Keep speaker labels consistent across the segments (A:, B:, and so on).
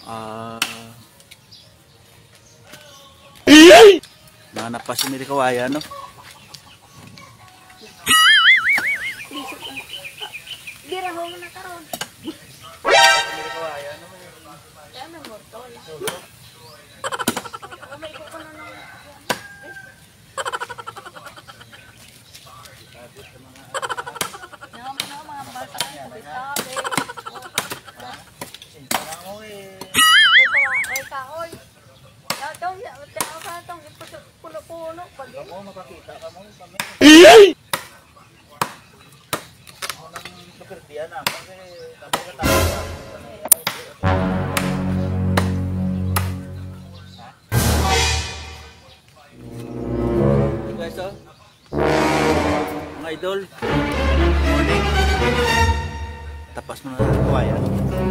A: Ah, nanap pa si Miri Kawaya, no?
B: Gira ho na karon.
A: Miri Kawaya, no?
B: Kaya may mortol. May ko na nang mga bata ay sabi-sabi. Ay kahoy. Datong ka tong puno-puno pag
A: Ako makakita ka mo kami. Ako nang naperdian na kasi guys, oh. Mga idol, morning. Tapas mo na ng kawayan.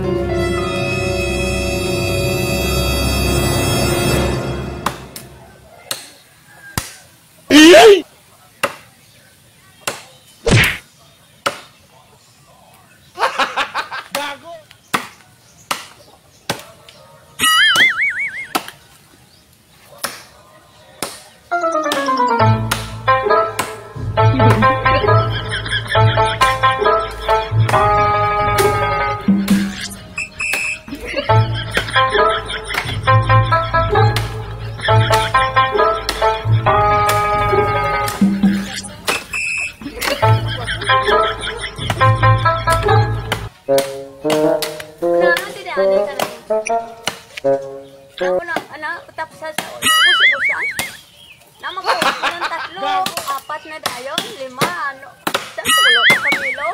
B: Ako na, anak, tapos sa bus-busan. Naman ko, ng 3, 4 na dayon, 5, ano, sa tulo, kamilo.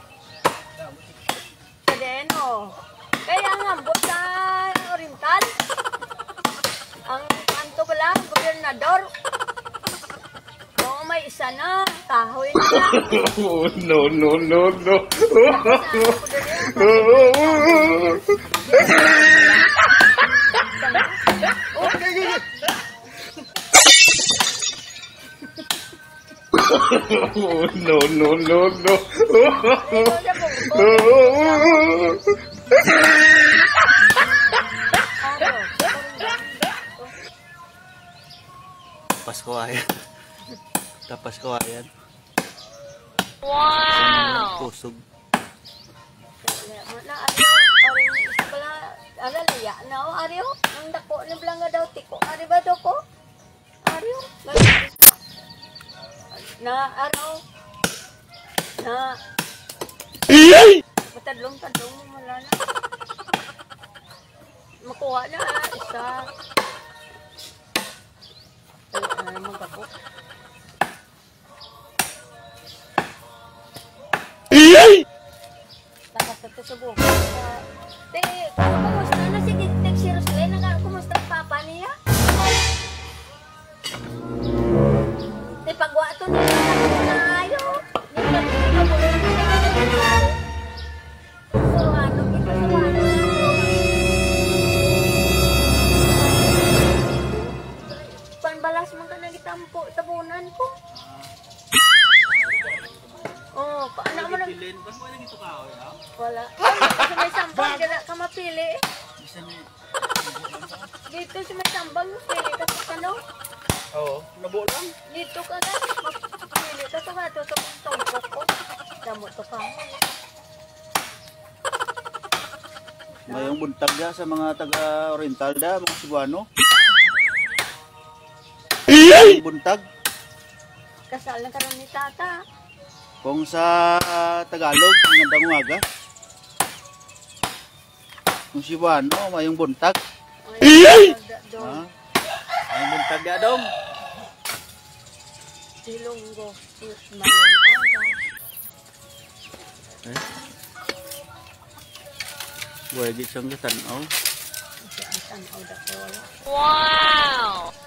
B: Sa deno. Kaya nga, ambot sa Oriental. Ang kanto ko lang, gobernador. Oo, may isa na, kahoy na.
C: No, no, no, no. No, no, no, no.
A: Tapas kawayan. Tapas kawayan.
B: Wow!
A: Pusog.
B: Na ariyo, aring isa pala, alalaya na o ariyo, ang dako ni Blanga daw tiko, ari ba daw ko? Ariyo, na araw, na matadlong-tadlong mo wala na. Makuha na, isa. Ay, ano naman gabo? Takas ito sa buka. Te, kumusta na si Tek si Roslyn? Kumusta ang papa niya? Te, pagwa ito nila na ayo. Nila ko na nila. So, ano, ito sa wano. Panbalas mo ka nagitampo, tabunan ko. Oh, paano mo nang...
A: Ba't mo naging tukaw, ya?
B: Wala. Kasi may sambang, gala ka mapili. Dito si may sambang, pili ka sa ano?
A: Oo, nabuo lang.
B: Dito ka na, mapili ka sa gato sa tungkok ko. Damo to ka.
A: Mayong buntag ya sa mga taga-Oriental da, mga Cebuano. Buntag.
B: Kasal na karon ni tata.
A: Kung sa Tagalog, ngandang umaga. Kung Cebuano, mayong buntag.
B: Ay,
A: Ha? Mayong buntag ya dong.
B: Silonggo. Mayong aga.
A: Buhay di siyang katanaw.
B: Wow!